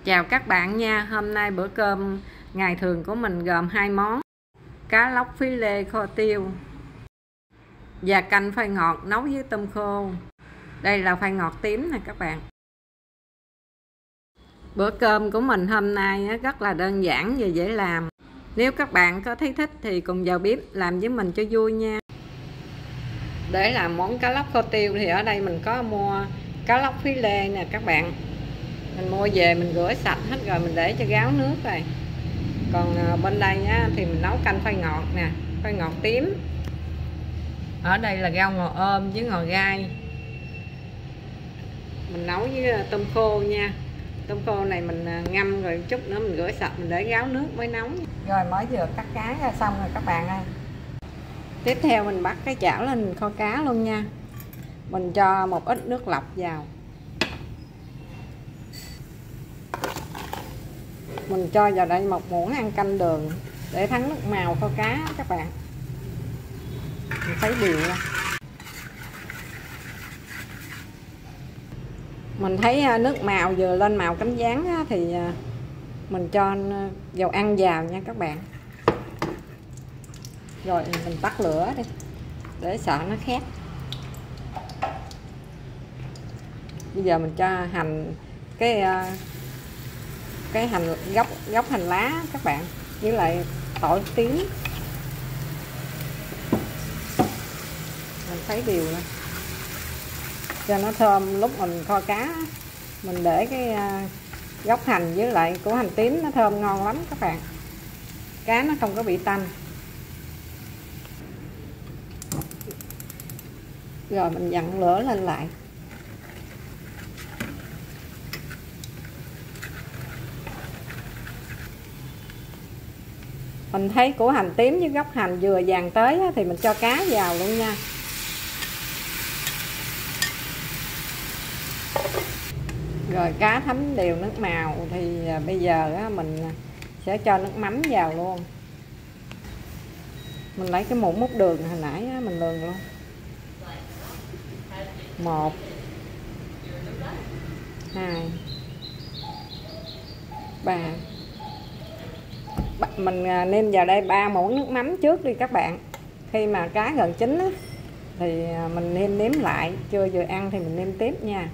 Chào các bạn nha. Hôm nay bữa cơm ngày thường của mình gồm 2 món: cá lóc phí lê kho tiêu và canh khoai ngọt nấu với tôm khô. Đây là khoai ngọt tím nè các bạn. Bữa cơm của mình hôm nay rất là đơn giản và dễ làm. Nếu các bạn có thấy thích thì cùng vào bếp làm với mình cho vui nha. Để làm món cá lóc kho tiêu thì ở đây mình có mua cá lóc phí lê nè các bạn. Mình mua về mình rửa sạch hết rồi, mình để cho ráo nước rồi. Còn bên đây á, thì mình nấu canh khoai ngọt nè, khoai ngọt tím. Ở đây là rau ngò ôm với ngò gai. Mình nấu với tôm khô nha. Tôm khô này mình ngâm rồi chút nữa mình rửa sạch, mình để ráo nước mới nấu. Rồi mới vừa cắt cá ra xong rồi các bạn ơi. Tiếp theo mình bắt cái chảo lên mình kho cá luôn nha. Mình cho một ít nước lọc vào. Mình cho vào đây một muỗng ăn canh đường để thắng nước màu kho cá các bạn. Mình thấy đều ra. Mình thấy nước màu vừa lên màu cánh gián thì mình cho dầu ăn vào nha các bạn. Rồi mình tắt lửa đi để sợ nó khét. Bây giờ mình cho hành cái hành gốc hành lá các bạn, với lại tỏi tím. Mình thấy đều lên cho nó thơm. Lúc mình kho cá mình để cái gốc hành với lại củ hành tím nó thơm ngon lắm các bạn. Cá nó không có bị tanh. Rồi mình dặn lửa lên lại. Mình thấy củ hành tím với gốc hành vừa vàng tới thì mình cho cá vào luôn nha. Rồi cá thấm đều nước màu thì bây giờ mình sẽ cho nước mắm vào luôn. Mình lấy cái muỗng múc đường hồi nãy mình lường luôn. 1 2 3. Mình nêm vào đây 3 muỗng nước mắm trước đi các bạn. Khi mà cá gần chín thì mình nêm lại, chưa vừa ăn thì mình nêm tiếp nha.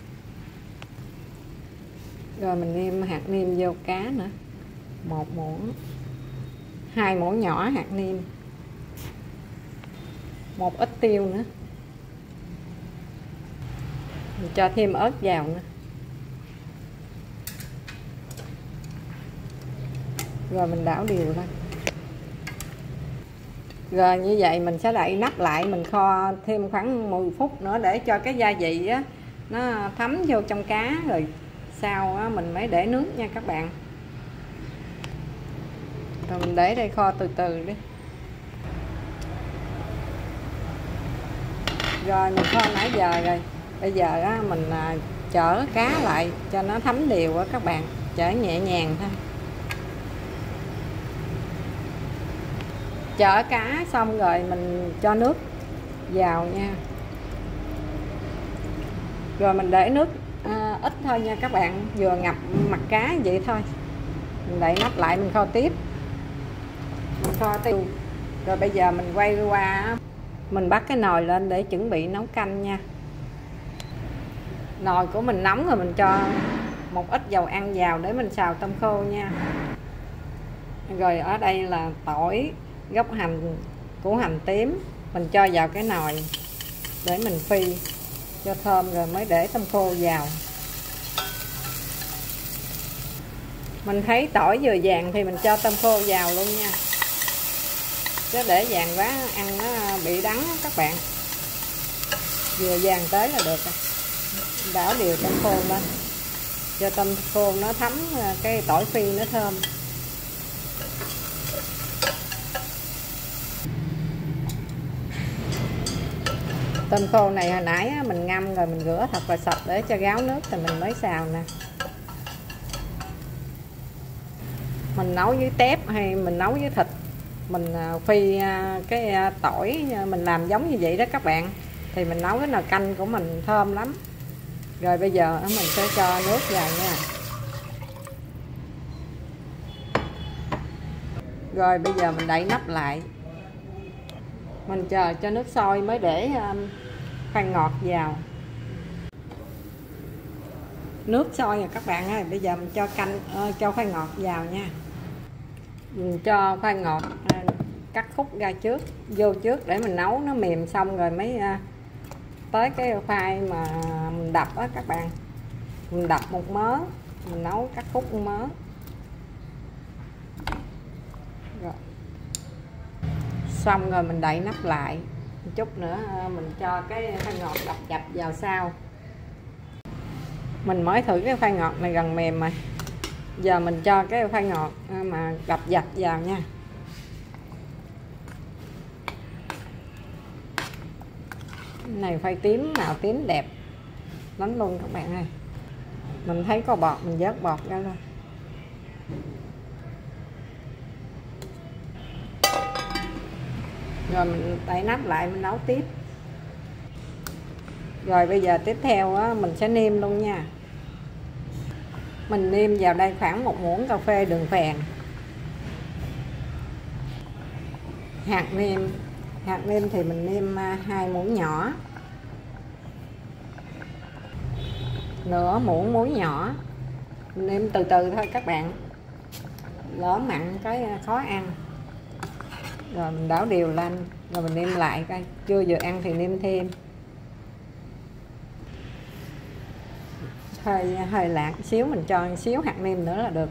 Rồi mình nêm hạt nêm vô cá nữa, 1 muỗng, 2 muỗng nhỏ hạt nêm, một ít tiêu nữa. Mình cho thêm ớt vào nữa. Rồi mình đảo đều lên. Rồi như vậy mình sẽ đậy nắp lại, mình kho thêm khoảng 10 phút nữa để cho cái gia vị nó thấm vô trong cá. Rồi sau mình mới để nước nha các bạn. Rồi mình để đây kho từ từ đi. Rồi mình kho nãy giờ rồi. Bây giờ mình chở cá lại cho nó thấm đều các bạn. Chở nhẹ nhàng thôi. Chở cá xong rồi mình cho nước vào nha. Rồi mình để nước ít thôi nha các bạn, vừa ngập mặt cá vậy thôi. Mình đậy nắp lại mình kho tiếp. Mình kho tiêu. Rồi bây giờ mình quay qua mình bắt cái nồi lên để chuẩn bị nấu canh nha. Nồi của mình nóng rồi, mình cho một ít dầu ăn vào để mình xào tôm khô nha. Rồi ở đây là tỏi, gốc hành, củ hành tím mình cho vào cái nồi để mình phi cho thơm, rồi mới để tôm khô vào. Mình thấy tỏi vừa vàng thì mình cho tôm khô vào luôn nha, chứ để vàng quá ăn nó bị đắng các bạn. Vừa vàng tới là được rồi. Đảo đều tôm khô lên cho tôm khô nó thấm cái tỏi phi nó thơm. Tôm khô này hồi nãy mình ngâm rồi, mình rửa thật là sạch để cho ráo nước thì mình mới xào nè. Mình nấu với tép hay mình nấu với thịt, mình phi cái tỏi mình làm giống như vậy đó các bạn, thì mình nấu cái nồi canh của mình thơm lắm. Rồi bây giờ mình sẽ cho nước vào nha. Rồi bây giờ mình đậy nắp lại, mình chờ cho nước sôi mới để khoai ngọt vào. Nước sôi rồi các bạn ơi, bây giờ mình cho cho khoai ngọt vào nha. Mình cho khoai ngọt cắt khúc ra vô trước để mình nấu nó mềm, xong rồi mới tới cái khoai mà mình đập á các bạn. Mình đập một mớ, mình nấu cắt khúc một mớ. Rồi. Xong rồi mình đậy nắp lại một chút nữa, mình cho cái khoai ngọt đập dập vào sau. Mình mới thử cái khoai ngọt này gần mềm rồi, giờ mình cho cái khoai ngọt mà đập dập vào nha. Cái này khoai tím, màu tím đẹp lắm luôn các bạn ơi. Mình thấy có bọt mình vớt bọt ra luôn. Rồi mình đậy nắp lại, mình nấu tiếp. Rồi bây giờ tiếp theo á, mình sẽ nêm luôn nha. Mình nêm vào đây khoảng 1 muỗng cà phê đường phèn. Hạt nêm thì mình nêm 2 muỗng nhỏ, nửa muỗng muối nhỏ. Mình nêm từ từ thôi các bạn, lỡ mặn cái khó ăn. Rồi mình đảo đều lên, rồi mình nêm lại coi, chưa vừa ăn thì nêm thêm. Hơi lạc xíu, mình cho xíu hạt nêm nữa là được.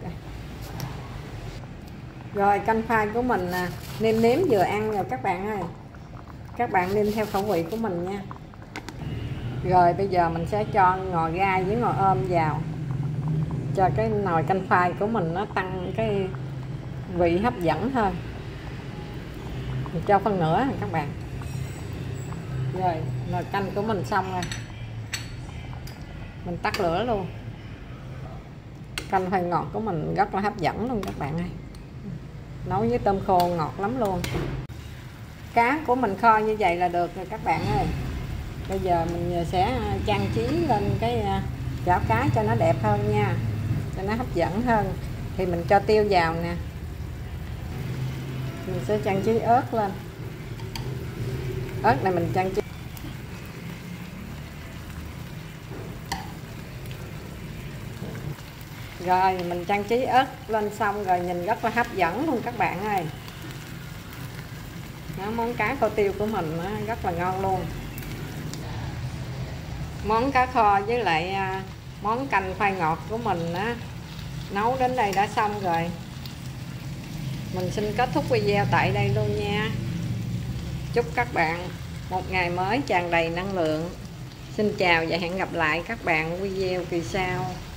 Rồi canh khoai của mình nêm nếm vừa ăn rồi các bạn ơi. Các bạn nêm theo khẩu vị của mình nha. Rồi bây giờ mình sẽ cho ngò gai với ngò ôm vào, cho cái nồi canh khoai của mình nó tăng cái vị hấp dẫn hơn. Mình cho phân nửa các bạn. Rồi nồi canh của mình xong rồi, mình tắt lửa luôn. Canh khoai ngọt của mình rất là hấp dẫn luôn các bạn ơi, nấu với tôm khô ngọt lắm luôn. Cá của mình kho như vậy là được rồi các bạn ơi. Bây giờ mình sẽ trang trí lên cái chảo cá cho nó đẹp hơn nha, cho nó hấp dẫn hơn. Thì mình cho tiêu vào nè, mình sẽ trang trí ớt lên. Ớt này mình trang trí. Rồi mình trang trí ớt lên xong rồi, nhìn rất là hấp dẫn luôn các bạn ơi. Đó, món cá kho tiêu của mình rất là ngon luôn. Món cá kho với lại món canh khoai ngọt của mình nấu đến đây đã xong rồi. Mình xin kết thúc video tại đây luôn nha. Chúc các bạn một ngày mới tràn đầy năng lượng. Xin chào và hẹn gặp lại các bạn video kỳ sau.